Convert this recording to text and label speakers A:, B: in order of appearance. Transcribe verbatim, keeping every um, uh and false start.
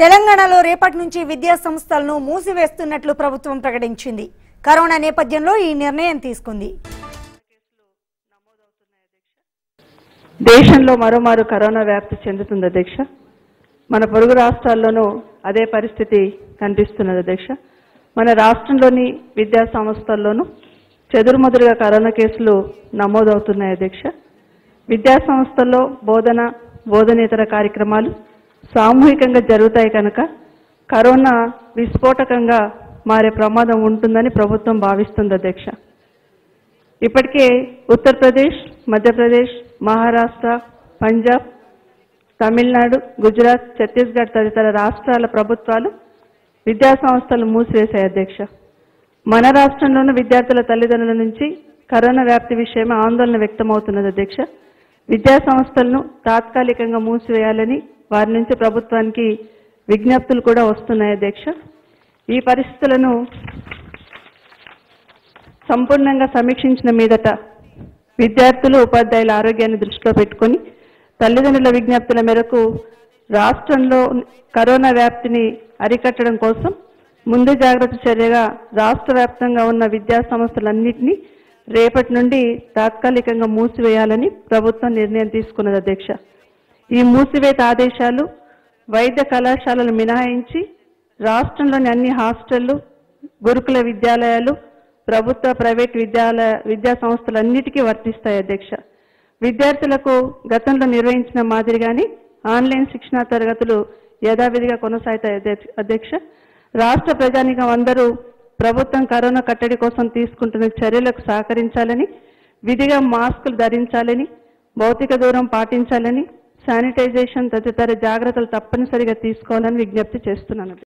A: తెలంగాణలో రేపటి నుంచి విద్యా సంస్థలను మూసివేస్తున్నట్లు ప్రభుత్వం ప్రకటించింది. కరోనా నేపథ్యంలో ఈ నిర్ణయం తీసుకుంది.
B: దేశంలో మరోమారు కరోనా వ్యాప్తి చెందుతుంది అధ్యక్ష. మన పొరుగు రాష్ట్రాల్లోనూ అదే పరిస్థితి కనిపిస్తున్నది అధ్యక్ష. మన రాష్ట్రంలోని విద్యా సంస్థల్లోనూ చెదురుమదురుగా కరోనా కేసులు నమోదవుతున్నాయి అధ్యక్ష. విద్యా సంస్థల్లో బోధన బోధనేతర కార్యక్రమాలు సామూహికంగా జరుగుతాయి కనుక కరోనా విస్ఫోటకంగా మారే ప్రమాదం ఉంటుందని ప్రభుత్వం భావిస్తుంది అధ్యక్ష. ఇప్పటికే ఉత్తరప్రదేశ్, మధ్యప్రదేశ్, మహారాష్ట్ర, పంజాబ్, తమిళనాడు, గుజరాత్, ఛత్తీస్గఢ్ తదితర రాష్ట్రాల ప్రభుత్వాలు విద్యా సంస్థలు మూసివేశాయి అధ్యక్ష. మన రాష్ట్రంలోనూ విద్యార్థుల తల్లిదండ్రుల నుంచి కరోనా వ్యాప్తి విషయమై ఆందోళన వ్యక్తమవుతున్నది అధ్యక్ష. విద్యా సంస్థలను తాత్కాలికంగా మూసివేయాలని వారి నుంచి ప్రభుత్వానికి విజ్ఞప్తులు కూడా వస్తున్నాయి అధ్యక్ష. ఈ పరిస్థితులను సంపూర్ణంగా సమీక్షించిన మీదట విద్యార్థులు ఉపాధ్యాయుల ఆరోగ్యాన్ని దృష్టిలో పెట్టుకొని తల్లిదండ్రుల విజ్ఞప్తుల మేరకు రాష్ట్రంలో కరోనా వ్యాప్తిని అరికట్టడం కోసం ముందు జాగ్రత్త చర్యగా రాష్ట్ర వ్యాప్తంగా ఉన్న విద్యా సంస్థలన్నింటినీ రేపటి నుండి తాత్కాలికంగా మూసివేయాలని ప్రభుత్వం నిర్ణయం తీసుకున్నది అధ్యక్ష. ఈ మూసివేత ఆదేశాలు వైద్య కళాశాలలు మినహాయించి రాష్ట్రంలోని అన్ని హాస్టళ్లు, గురుకుల విద్యాలయాలు, ప్రభుత్వ ప్రైవేట్ విద్యాలయ విద్యా సంస్థలన్నిటికీ వర్తిస్తాయి అధ్యక్ష. విద్యార్థులకు గతంలో నిర్వహించిన మాదిరిగానే ఆన్లైన్ శిక్షణా తరగతులు యథావిధిగా కొనసాగుతాయి అధ్యక్ష. రాష్ట్ర ప్రజానీకం అందరూ ప్రభుత్వం కరోనా కట్టడి కోసం తీసుకుంటున్న చర్యలకు సహకరించాలని, విధిగా మాస్కులు ధరించాలని, భౌతిక దూరం పాటించాలని, శానిటైజేషన్ తదితర జాగ్రత్తలు తప్పనిసరిగా తీసుకోవాలని విజ్ఞప్తి చేస్తున్నాను.